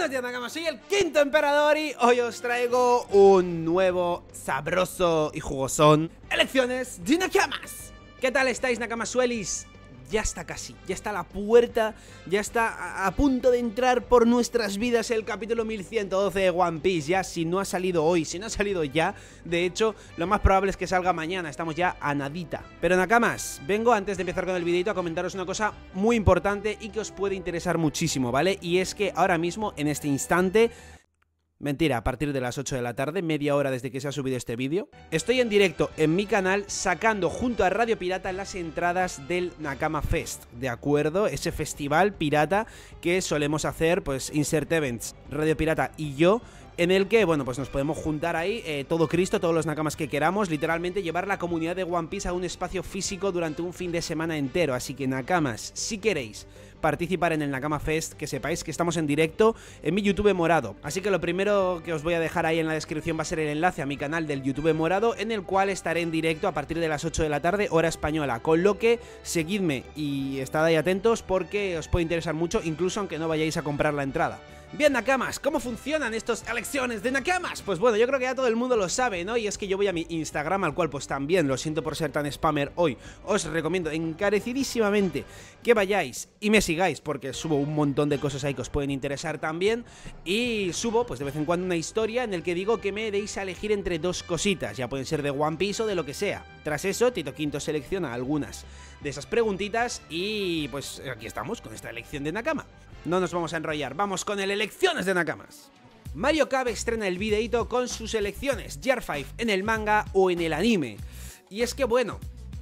Buenos días, Nakama, soy el quinto emperador y hoy os traigo un nuevo, sabroso y jugosón Elecciones de Nakamas. ¿Qué tal estáis, Nakamasuelis? Ya está casi, ya está a la puerta, ya está a punto de entrar por nuestras vidas el capítulo 1112 de One Piece. Ya, si no ha salido hoy, si no ha salido ya, de hecho, lo más probable es que salga mañana, estamos ya a nadita. Pero Nakamas, vengo antes de empezar con el videito a comentaros una cosa muy importante y que os puede interesar muchísimo, ¿vale? Y es que ahora mismo, en este instante... Mentira, a partir de las 8 de la tarde, media hora desde que se ha subido este vídeo, estoy en directo en mi canal sacando junto a Radio Pirata las entradas del Nakama Fest, ¿de acuerdo? Ese festival pirata que solemos hacer, pues, Insert Events, Radio Pirata y yo, en el que, bueno, pues nos podemos juntar ahí, todo Cristo, todos los Nakamas que queramos, literalmente llevar la comunidad de One Piece a un espacio físico durante un fin de semana entero. Así que, Nakamas, si queréis participar en el Nakama Fest, que sepáis que estamos en directo en mi YouTube morado. Así que lo primero que os voy a dejar ahí en la descripción va a ser el enlace a mi canal del YouTube morado, en el cual estaré en directo a partir de las 8 de la tarde, hora española. Con lo que, seguidme y estad ahí atentos porque os puede interesar mucho, incluso aunque no vayáis a comprar la entrada. Bien, Nakamas, ¿cómo funcionan estas elecciones de Nakamas? Pues bueno, yo creo que ya todo el mundo lo sabe, ¿no? Y es que yo voy a mi Instagram, al cual pues también, lo siento por ser tan spammer hoy, os recomiendo encarecidísimamente que vayáis y me sigáis, porque subo un montón de cosas ahí que os pueden interesar también. Y subo, pues de vez en cuando, una historia en el que digo que me deis a elegir entre dos cositas, ya pueden ser de One Piece o de lo que sea. Tras eso, Tito Quinto selecciona algunas de esas preguntitas y pues aquí estamos con esta elección de Nakama. No nos vamos a enrollar, vamos con el Elecciones de Nakamas. Mario Cabe estrena el videíto con sus elecciones, Gear 5 en el manga o en el anime. Y es que bueno,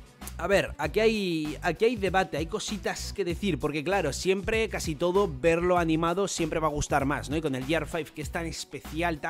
a ver, aquí hay debate, hay cositas que decir, porque claro, siempre, casi todo, verlo animado siempre va a gustar más, ¿no? Y con el Gear 5, que es tan especial,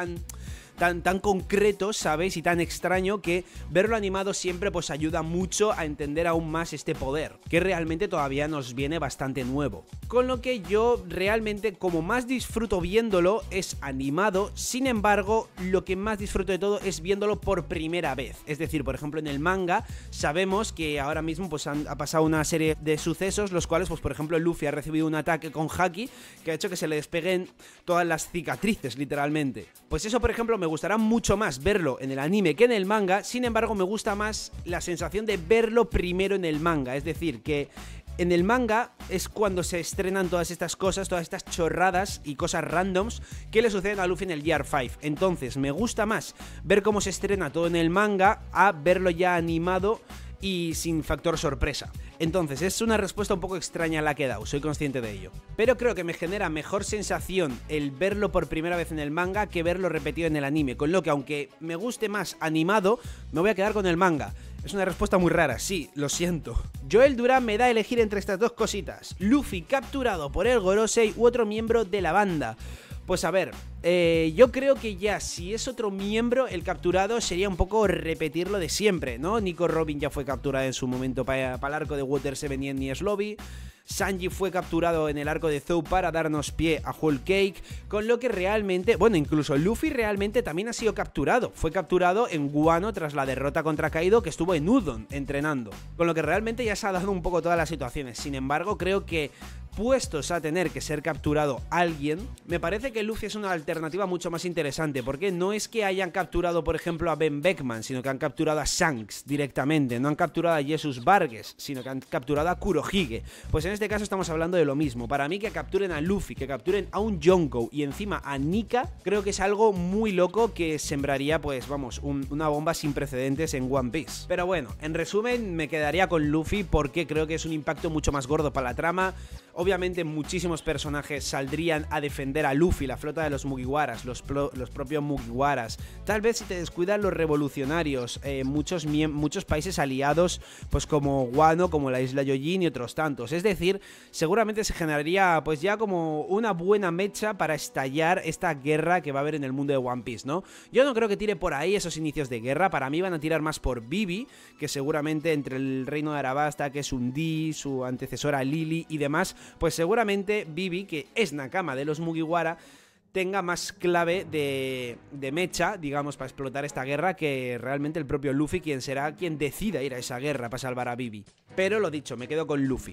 tan concreto, ¿sabéis? Y tan extraño, que verlo animado siempre pues ayuda mucho a entender aún más este poder, que realmente todavía nos viene bastante nuevo. Con lo que yo realmente, como más disfruto viéndolo, es animado. Sin embargo, lo que más disfruto de todo es viéndolo por primera vez. Es decir, por ejemplo, en el manga sabemos que ahora mismo pues ha pasado una serie de sucesos, los cuales, pues por ejemplo, Luffy ha recibido un ataque con Haki que ha hecho que se le despeguen todas las cicatrices, literalmente. Pues eso, por ejemplo, me gustará mucho más verlo en el anime que en el manga. Sin embargo, me gusta más la sensación de verlo primero en el manga. Es decir, que en el manga es cuando se estrenan todas estas cosas, todas estas chorradas y cosas randoms que le suceden a Luffy en el Gear 5. Entonces, me gusta más ver cómo se estrena todo en el manga a verlo ya animado y sin factor sorpresa. Entonces, es una respuesta un poco extraña la que he dado, soy consciente de ello. Pero creo que me genera mejor sensación el verlo por primera vez en el manga que verlo repetido en el anime. Con lo que, aunque me guste más animado, me voy a quedar con el manga. Es una respuesta muy rara, sí, lo siento. Joel Duran me da a elegir entre estas dos cositas: Luffy capturado por el Gorosei u otro miembro de la banda. Pues a ver, yo creo que ya, si es otro miembro, el capturado sería un poco repetir lo de siempre, ¿no? Nico Robin ya fue capturado en su momento para el arco de Water 7 y Enies Lobby. Sanji fue capturado en el arco de Zou para darnos pie a Whole Cake, con lo que realmente, bueno, incluso Luffy realmente también ha sido capturado. Fue capturado en Guano tras la derrota contra Kaido, que estuvo en Udon entrenando. Con lo que realmente ya se ha dado un poco todas las situaciones. Sin embargo, creo que, puestos a tener que ser capturado alguien, me parece que Luffy es una alternativa mucho más interesante, porque no es que hayan capturado, por ejemplo, a Ben Beckman, sino que han capturado a Shanks directamente. No han capturado a Jesus Vargas, sino que han capturado a Kurohige. Pues en este caso estamos hablando de lo mismo. Para mí, que capturen a Luffy, que capturen a un Yonko y encima a Nika, creo que es algo muy loco que sembraría, pues vamos, una bomba sin precedentes en One Piece. Pero bueno, en resumen, me quedaría con Luffy porque creo que es un impacto mucho más gordo para la trama. Obviamente muchísimos personajes saldrían a defender a Luffy, la flota de los Mugiwaras, los propios Mugiwaras. Tal vez, si te descuidan, los revolucionarios, muchos países aliados, pues como Wano, como la isla Yojin y otros tantos. Es decir, seguramente se generaría pues ya como una buena mecha para estallar esta guerra que va a haber en el mundo de One Piece, ¿no? Yo no creo que tire por ahí esos inicios de guerra. Para mí van a tirar más por Vivi, que seguramente entre el reino de Arabasta, que es un D, su antecesora Lily y demás, pues seguramente Vivi, que es Nakama de los Mugiwara, tenga más clave de mecha, digamos, para explotar esta guerra que realmente el propio Luffy, quien será quien decida ir a esa guerra para salvar a Vivi. Pero lo dicho, me quedo con Luffy.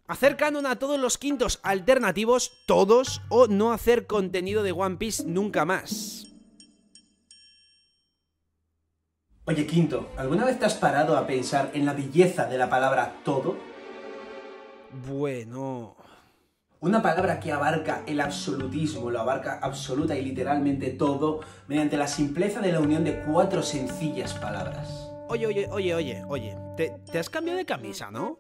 Hacer canon a todos los quintos alternativos, todos, o no hacer contenido de One Piece nunca más. Oye, Quinto, ¿alguna vez te has parado a pensar en la belleza de la palabra todo? Bueno... Una palabra que abarca el absolutismo, lo abarca absoluta y literalmente todo, mediante la simpleza de la unión de 4 sencillas palabras. Oye, ¿te has cambiado de camisa, no?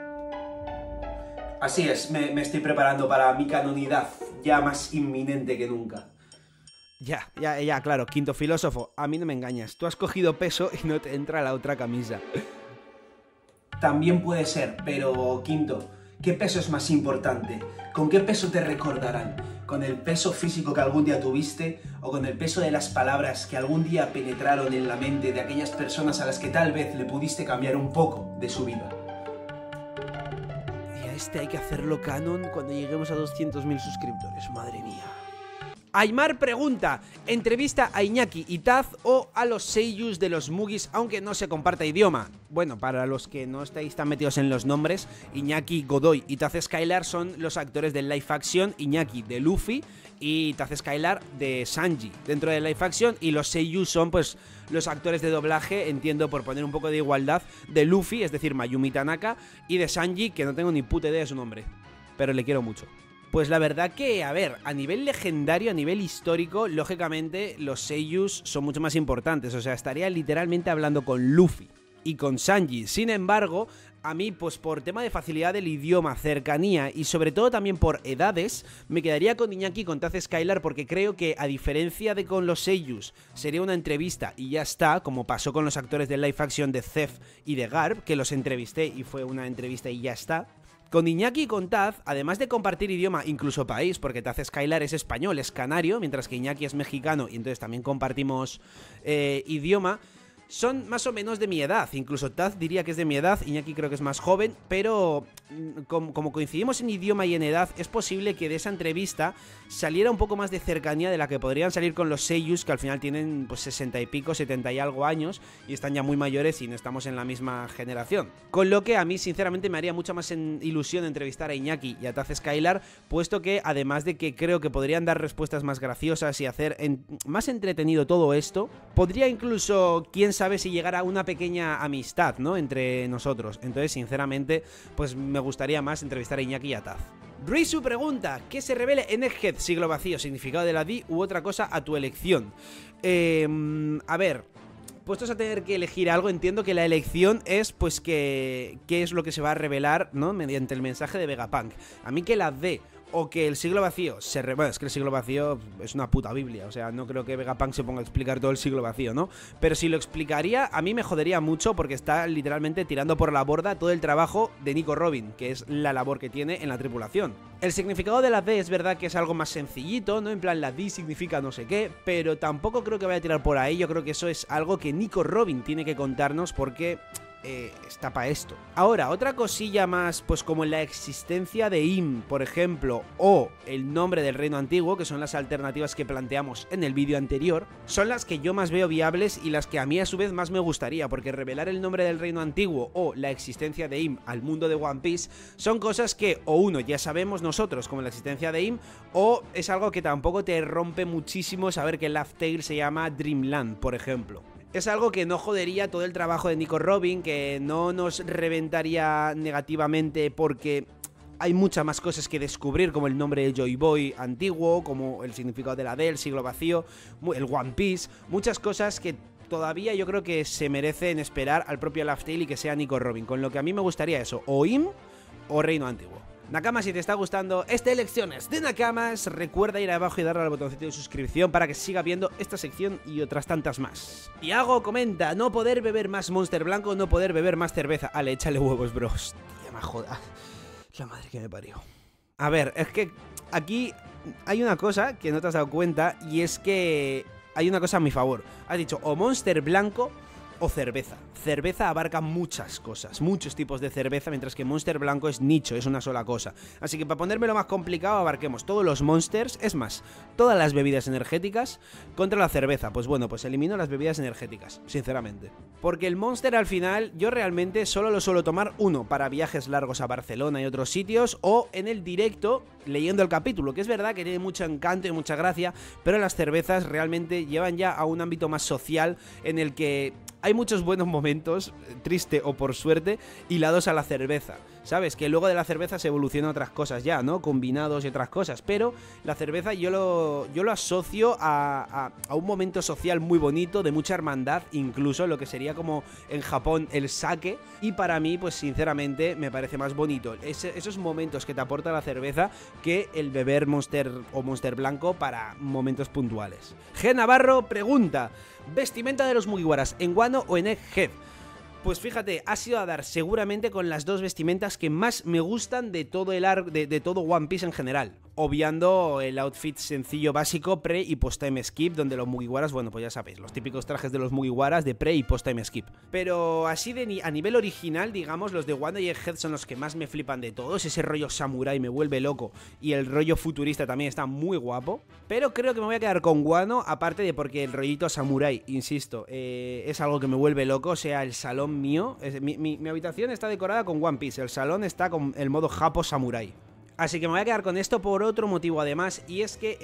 Así es, me estoy preparando para mi canonidad, ya más inminente que nunca. Ya, claro, Quinto filósofo, a mí no me engañas, tú has cogido peso y no te entra la otra camisa. También puede ser, pero Quinto, ¿qué peso es más importante? ¿Con qué peso te recordarán? ¿Con el peso físico que algún día tuviste o con el peso de las palabras que algún día penetraron en la mente de aquellas personas a las que tal vez le pudiste cambiar un poco de su vida? Y a este hay que hacerlo canon cuando lleguemos a 200.000 suscriptores, madre mía. Aymar pregunta, ¿entrevista a Iñaki y Taz o a los seiyus de los Mugis aunque no se comparta idioma? Bueno, para los que no estáis tan metidos en los nombres, Iñaki Godoy y Taz Skylar son los actores del live action, Iñaki de Luffy y Taz Skylar de Sanji dentro del live action, y los seiyus son pues los actores de doblaje, entiendo por poner un poco de igualdad, de Luffy, es decir, Mayumi Tanaka, y de Sanji, que no tengo ni puta idea de su nombre, pero le quiero mucho. Pues la verdad que, a ver, a nivel legendario, a nivel histórico, lógicamente los seiyus son mucho más importantes. O sea, estaría literalmente hablando con Luffy y con Sanji. Sin embargo, a mí, pues por tema de facilidad del idioma, cercanía y sobre todo también por edades, me quedaría con Iñaki y con Taz Skylar, porque creo que, a diferencia de con los seiyus, sería una entrevista y ya está, como pasó con los actores de live action de Zeph y de Garp, que los entrevisté y fue una entrevista y ya está. Con Iñaki y con Taz, además de compartir idioma, incluso país, porque Taz Skylar es español, es canario, mientras que Iñaki es mexicano y entonces también compartimos idioma, son más o menos de mi edad. Incluso Taz diría que es de mi edad, Iñaki creo que es más joven, pero como coincidimos en idioma y en edad, es posible que de esa entrevista saliera un poco más de cercanía de la que podrían salir con los seiyus, que al final tienen pues 60 y pico, 70 y algo años, y están ya muy mayores y no estamos en la misma generación. Con lo que a mí sinceramente me haría mucha más ilusión entrevistar a Iñaki y a Taz Skylar, puesto que además de que creo que podrían dar respuestas más graciosas y hacer más entretenido todo esto, podría incluso, quién sabe, si llegara a una pequeña amistad, ¿no?, entre nosotros. Entonces sinceramente pues me gustaría más entrevistar a Iñaki y a Taz. Risu pregunta, ¿qué se revele en Egghead, siglo vacío, significado de la D u otra cosa a tu elección? A ver, puestos a tener que elegir algo, entiendo que la elección es pues qué es lo que se va a revelar, ¿no?, mediante el mensaje de Vegapunk. A mí que la D o que el siglo vacío bueno, es que el siglo vacío es una puta biblia, o sea, no creo que Vegapunk se ponga a explicar todo el siglo vacío, ¿no? Pero si lo explicaría, a mí me jodería mucho, porque está literalmente tirando por la borda todo el trabajo de Nico Robin, que es la labor que tiene en la tripulación. El significado de la D es verdad que es algo más sencillito, ¿no? En plan, la D significa no sé qué, pero tampoco creo que vaya a tirar por ahí. Yo creo que eso es algo que Nico Robin tiene que contarnos, porque está para esto. Ahora, otra cosilla más, pues como la existencia de Im, por ejemplo, o el nombre del reino antiguo, que son las alternativas que planteamos en el vídeo anterior, son las que yo más veo viables y las que a mí a su vez más me gustaría, porque revelar el nombre del reino antiguo o la existencia de Im al mundo de One Piece son cosas que o uno ya sabemos nosotros, como la existencia de Im, o es algo que tampoco te rompe muchísimo saber que Laugh Tale se llama Dreamland, por ejemplo. Es algo que no jodería todo el trabajo de Nico Robin, que no nos reventaría negativamente, porque hay muchas más cosas que descubrir, como el nombre de Joy Boy antiguo, como el significado de la D, el siglo vacío, el One Piece, muchas cosas que todavía yo creo que se merecen esperar al propio Laugh Tale y que sea Nico Robin, con lo que a mí me gustaría eso, o Im o Reino Antiguo. Nakama, si te está gustando esta Elecciones de Nakamas, recuerda ir abajo y darle al botoncito de suscripción para que siga viendo esta sección y otras tantas más. Iago comenta, no poder beber más Monster Blanco, no poder beber más cerveza. Ale, échale huevos, bro. Hostia, me joda. La madre que me parió. A ver, es que aquí hay una cosa que no te has dado cuenta, y es que hay una cosa a mi favor. Has dicho o Monster Blanco o cerveza. Cerveza abarca muchas cosas, muchos tipos de cerveza, mientras que Monster blanco es nicho, es una sola cosa. Así que para ponérmelo más complicado, abarquemos todos los Monsters, es más, todas las bebidas energéticas contra la cerveza. Pues bueno, pues elimino las bebidas energéticas, sinceramente. Porque el Monster al final, yo realmente solo lo suelo tomar uno para viajes largos a Barcelona y otros sitios, o en el directo leyendo el capítulo, que es verdad que tiene mucho encanto y mucha gracia, pero las cervezas realmente llevan ya a un ámbito más social en el que hay muchos buenos momentos, triste o por suerte, hilados a la cerveza, ¿sabes? Que luego de la cerveza se evolucionan otras cosas ya, ¿no? Combinados y otras cosas, pero la cerveza yo lo asocio a un momento social muy bonito, de mucha hermandad, incluso lo que sería como en Japón el sake, y para mí, pues sinceramente, me parece más bonito esos momentos que te aporta la cerveza que el beber Monster o Monster blanco para momentos puntuales. G. Navarro pregunta: ¿vestimenta de los Mugiwaras en Wano o en Egghead? Pues fíjate, ha sido a dar seguramente con las dos vestimentas que más me gustan de todo el arco, de todo One Piece en general. Obviando el outfit sencillo básico pre y post time skip, donde los Mugiwaras, bueno, pues ya sabéis, los típicos trajes de los Mugiwaras de pre y post time skip. Pero así a nivel original, digamos, los de Wano y Egghead son los que más me flipan de todos. Ese rollo samurai me vuelve loco y el rollo futurista también está muy guapo. Pero creo que me voy a quedar con Wano, aparte de porque el rollito samurai, insisto, es algo que me vuelve loco. O sea, el salón mío, mi habitación está decorada con One Piece, el salón está con el modo Japo Samurai. Así que me voy a quedar con esto por otro motivo además, y es que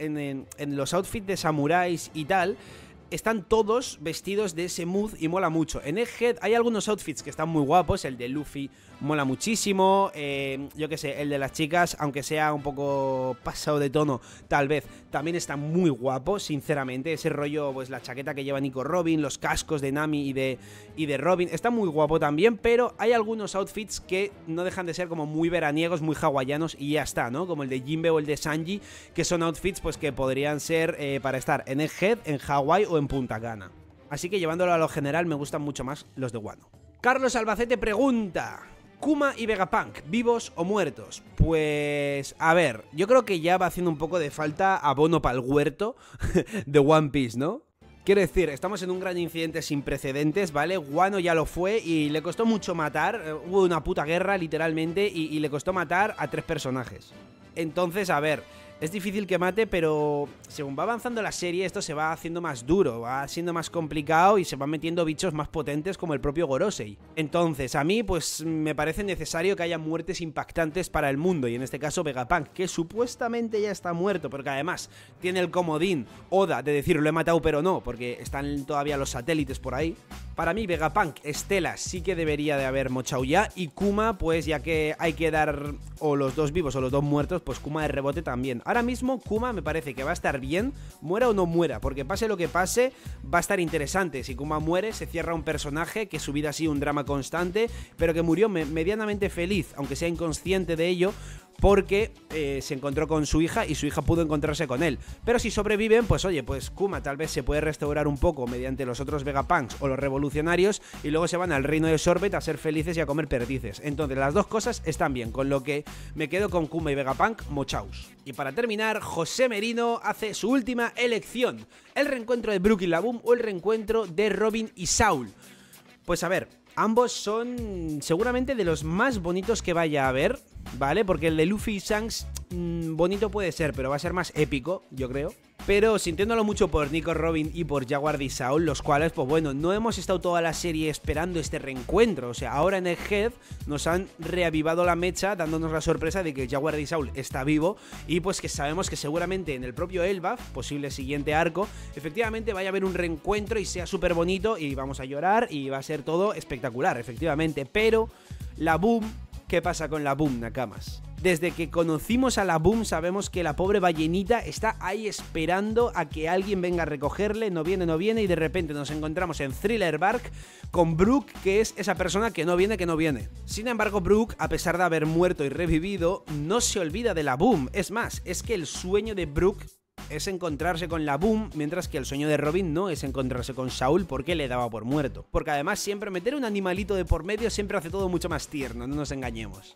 en los outfits de samuráis y tal, están todos vestidos de ese mood y mola mucho. En Egghead hay algunos outfits que están muy guapos, el de Luffy mola muchísimo, yo que sé, el de las chicas, aunque sea un poco pasado de tono, tal vez, también está muy guapo, sinceramente, ese rollo, pues la chaqueta que lleva Nico Robin, los cascos de Nami y de Robin, está muy guapo también, pero hay algunos outfits que no dejan de ser como muy veraniegos, muy hawaianos y ya está, ¿no? Como el de Jinbe o el de Sanji, que son outfits pues que podrían ser para estar en Egghead, en Hawái o en Punta Cana. Así que llevándolo a lo general me gustan mucho más los de Wano. Carlos Albacete pregunta: Kuma y Vegapunk, ¿vivos o muertos? Pues, a ver, yo creo que ya va haciendo un poco de falta abono para el huerto de One Piece, ¿no? Quiero decir, estamos en un gran incidente sin precedentes, ¿vale? Wano ya lo fue y le costó mucho matar, hubo una puta guerra literalmente y le costó matar a 3 personajes. Entonces, a ver, es difícil que mate, pero según va avanzando la serie esto se va haciendo más duro, va siendo más complicado y se van metiendo bichos más potentes como el propio Gorosei. Entonces a mí pues me parece necesario que haya muertes impactantes para el mundo, y en este caso Vegapunk, que supuestamente ya está muerto, porque además tiene el comodín Oda de decir lo he matado pero no, porque están todavía los satélites por ahí. Para mí Vegapunk, Estela sí que debería de haber mochado ya, y Kuma pues ya que hay que dar o los dos vivos o los dos muertos, pues Kuma de rebote también. Ahora mismo Kuma me parece que va a estar bien, muera o no muera, porque pase lo que pase va a estar interesante. Si Kuma muere se cierra un personaje que su vida ha sido un drama constante, pero que murió medianamente feliz, aunque sea inconsciente de ello, porque se encontró con su hija y su hija pudo encontrarse con él. Pero si sobreviven, pues oye, pues Kuma tal vez se puede restaurar un poco mediante los otros Vegapunks o los revolucionarios, y luego se van al reino de Sorbet a ser felices y a comer perdices. Entonces las dos cosas están bien, con lo que me quedo con Kuma y Vegapunk mochaus. Y para terminar, José Merino hace su última elección: el reencuentro de Brook y la Boom o el reencuentro de Robin y Saul. Pues a ver, ambos son seguramente de los más bonitos que vaya a haber, ¿vale? Porque el de Luffy y Shanks, bonito puede ser, pero va a ser más épico, yo creo. Pero sintiéndolo mucho por Nico Robin y por Jaguar y Saul, los cuales, pues bueno, no hemos estado toda la serie esperando este reencuentro. O sea, ahora en Egghead nos han reavivado la mecha, dándonos la sorpresa de que Jaguar y Saul está vivo, y pues que sabemos que seguramente en el propio Elbaf, posible siguiente arco, efectivamente vaya a haber un reencuentro y sea súper bonito y vamos a llorar y va a ser todo espectacular, efectivamente. Pero la Boom, ¿qué pasa con la Boom, Nakamas? Desde que conocimos a la Boom sabemos que la pobre ballenita está ahí esperando a que alguien venga a recogerle, no viene, y de repente nos encontramos en Thriller Bark con Brook, que es esa persona que no viene. Sin embargo, Brook, a pesar de haber muerto y revivido, no se olvida de la Boom. Es más, es que el sueño de Brook es encontrarse con la Boom, mientras que el sueño de Robin no es encontrarse con Saul porque le daba por muerto. Porque además siempre meter un animalito de por medio siempre hace todo mucho más tierno, no nos engañemos.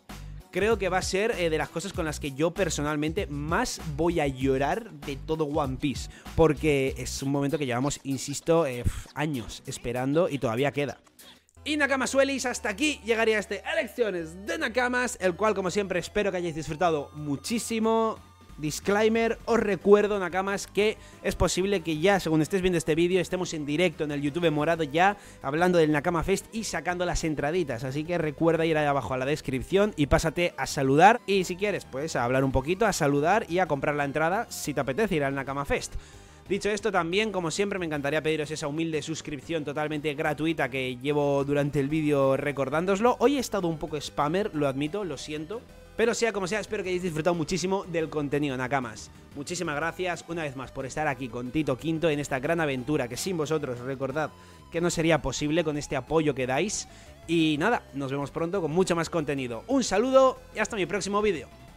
creo que va a ser de las cosas con las que yo personalmente más voy a llorar de todo One Piece, porque es un momento que llevamos, insisto, años esperando y todavía queda. Y Nakamasuelis, hasta aquí llegaría este Elecciones de Nakamas, el cual, como siempre, espero que hayáis disfrutado muchísimo. Disclaimer, os recuerdo, Nakamas, que es posible que ya, según estés viendo este vídeo, estemos en directo en el YouTube morado ya, hablando del Nakama Fest y sacando las entraditas, así que recuerda ir ahí abajo a la descripción y pásate a saludar, y si quieres, pues a hablar un poquito, a saludar y a comprar la entrada si te apetece ir al Nakama Fest. Dicho esto, también, como siempre, me encantaría pediros esa humilde suscripción totalmente gratuita que llevo durante el vídeo recordándoslo. Hoy he estado un poco spammer, lo admito, lo siento. Pero sea como sea, espero que hayáis disfrutado muchísimo del contenido, Nakamas. Muchísimas gracias una vez más por estar aquí con Tito Quinto en esta gran aventura que sin vosotros, recordad, que no sería posible con este apoyo que dais. Y nada, nos vemos pronto con mucho más contenido. Un saludo y hasta mi próximo vídeo.